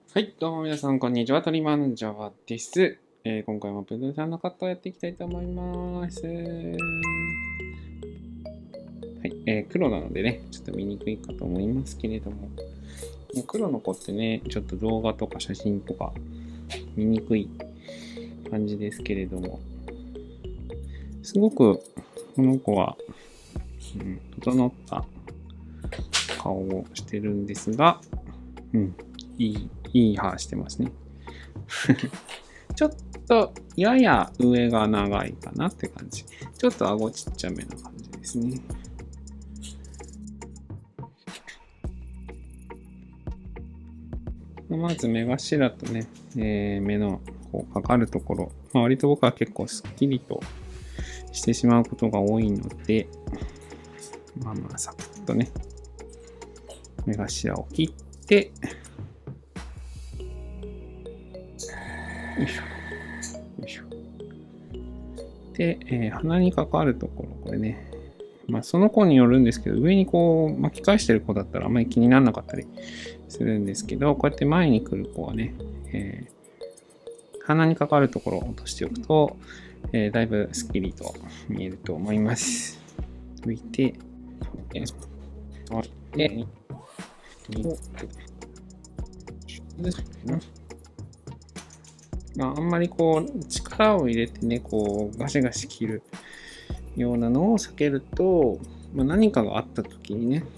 はい、どうも皆さん、こんにちは。トリマンジャワです。今回もプルさんのカットをやっていきたいと思います。はい、黒なのでね、ちょっと見にくいかと思いますけれども、黒の子ってね、ちょっと動画とか写真とか見にくい感じですけれども、すごくこの子は、整った顔をしてるんですが、いい歯してますね。ちょっとやや上が長いかなって感じ。ちょっと顎ちっちゃめな感じですね。まず目頭とね、目のこうかかるところ、割と僕は結構スッキリとしてしまうことが多いので、サクッとね、目頭を切って、よいしょ。よいしょ。で、鼻にかかるところ、これね、その子によるんですけど、上にこう巻き返してる子だったらあんまり気にならなかったりするんですけど、こうやって前に来る子はね、鼻にかかるところを落としておくと、だいぶスッキリと見えると思います。拭いて、あんまりこう力を入れてね、こうガシガシ切るようなのを避けると、何かがあった時にね、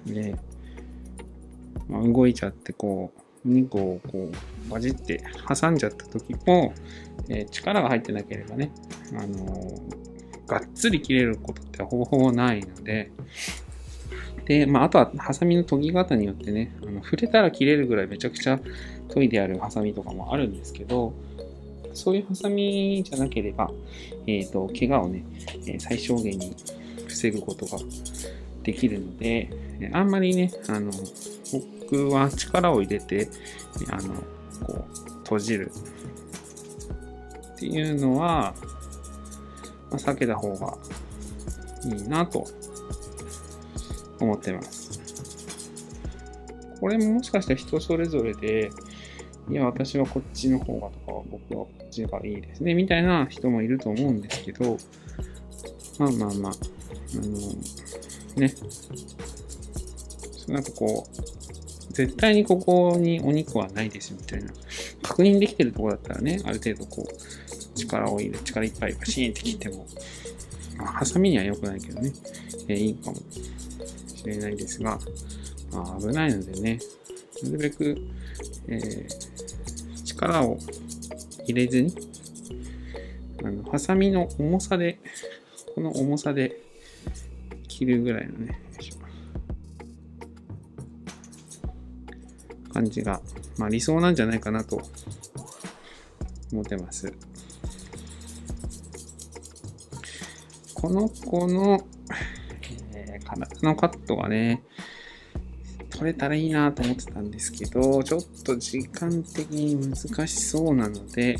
動いちゃってこう肉をこうバジって挟んじゃった時も、力が入ってなければね、がっつり切れることってほぼほぼないので、で、あとはハサミの研ぎ方によってね、触れたら切れるぐらいめちゃくちゃ研いであるハサミとかもあるんですけど、そういうハサミじゃなければ、怪我をね、最小限に防ぐことができるので、あんまりね、僕は力を入れて、こう、閉じるっていうのは、避けた方がいいなと思ってます。これももしかしたら人それぞれで、いや、私はこっちの方がとか、僕はこっちがいいですね、みたいな人もいると思うんですけど、ね、なんかこう、絶対にここにお肉はないですみたいな、確認できてるところだったらね、ある程度こう、力を入れ、力いっぱいバシーンって切っても、ハサミには良くないけどね、いいかもしれないですが、危ないのでね、なるべく、力を入れずに、ハサミの重さで、この重さで切るぐらいのね、感じが、理想なんじゃないかなと思ってます。この子の、体のカットがね、取れたらいいなと思ってたんですけど、ちょっと時間的に難しそうなので、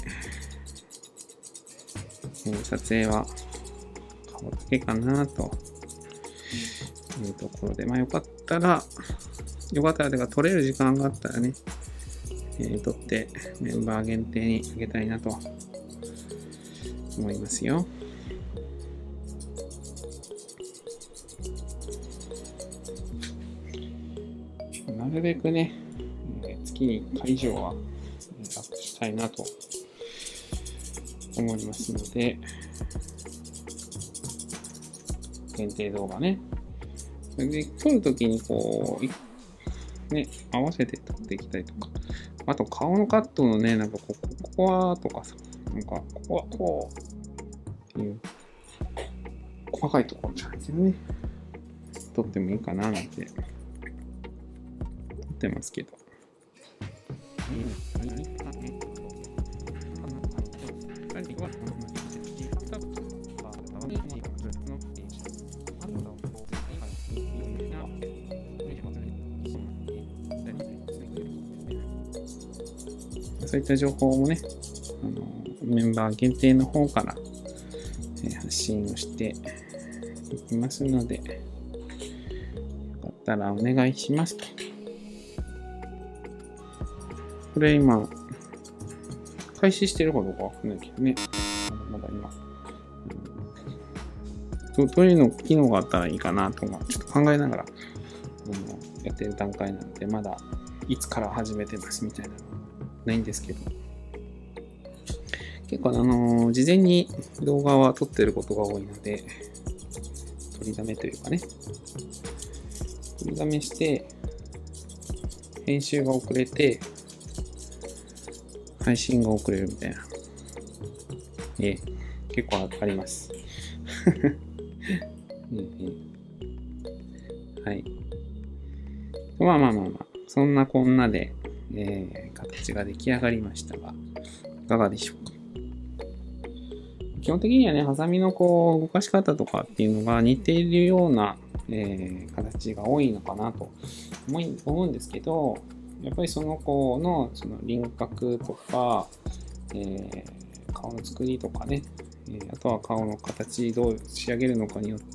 撮影は顔だけかなというところで、よかったら撮れる時間があったらね、撮ってメンバー限定にあげたいなと思いますよ。なるべくね、月に1回以上はアップしたいなと思いますので、限定動画ね。それで撮るときにこう、ね、合わせて撮っていきたいとか。あと顔のカットのね、なんかここはとかさ、なんかここはこうっていう細かいところじゃないけどね、撮ってもいいかななんて撮ってますけど。そういった情報もね、メンバー限定の方から発信をしていきますので、よかったらお願いしますとこれ今、開始してるかどうかわかんないけどね。まだ今。どういうの機能があったらいいかなとか、ちょっと考えながら、やってる段階なので、まだいつから始めてますみたいなのはないんですけど。結構事前に動画は撮ってることが多いので、取りだめというかね、取りだめして、編集が遅れて、配信が遅れるみたいな。結構あります。はい。まあ。そんなこんなで、形が出来上がりましたが、いかがでしょうか。基本的にはね、ハサミの動かし方とかっていうのが似ているような、形が多いのかなと思うんですけど、やっぱりその子のその輪郭とか、顔の作りとかね、あとは顔の形どう仕上げるのかによって、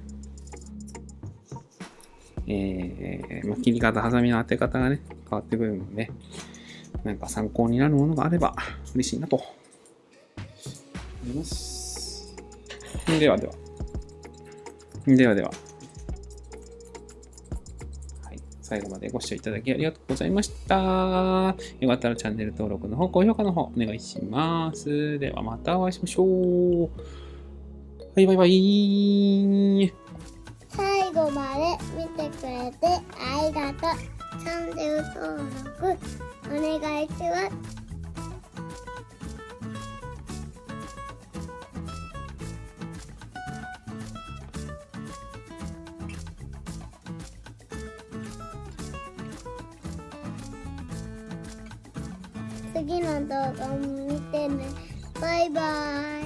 切り方、ハサミの当て方がね、変わってくるので、なんか参考になるものがあれば嬉しいなと思います。では。最後までご視聴いただきありがとうございました。よかったらチャンネル登録の方、高評価の方、お願いします。ではまたお会いしましょう。バイバイ。 最後まで見てくれてありがとう。チャンネル登録お願いします。次の動画も見てね。バイバイ。